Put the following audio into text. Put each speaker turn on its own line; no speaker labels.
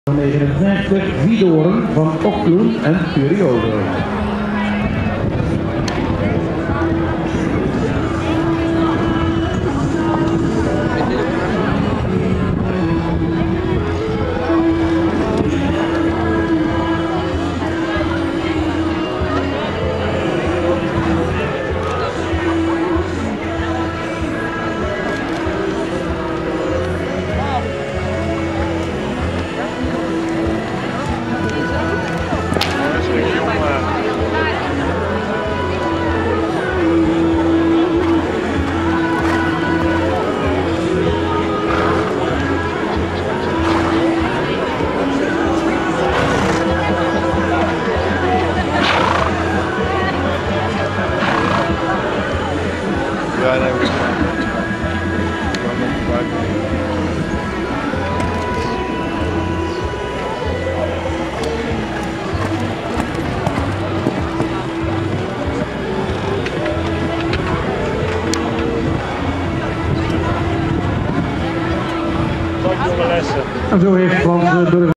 59 Wiedoorn van Ocloen en Periode.
Ja, nee, we gaan
En zo heeft Frans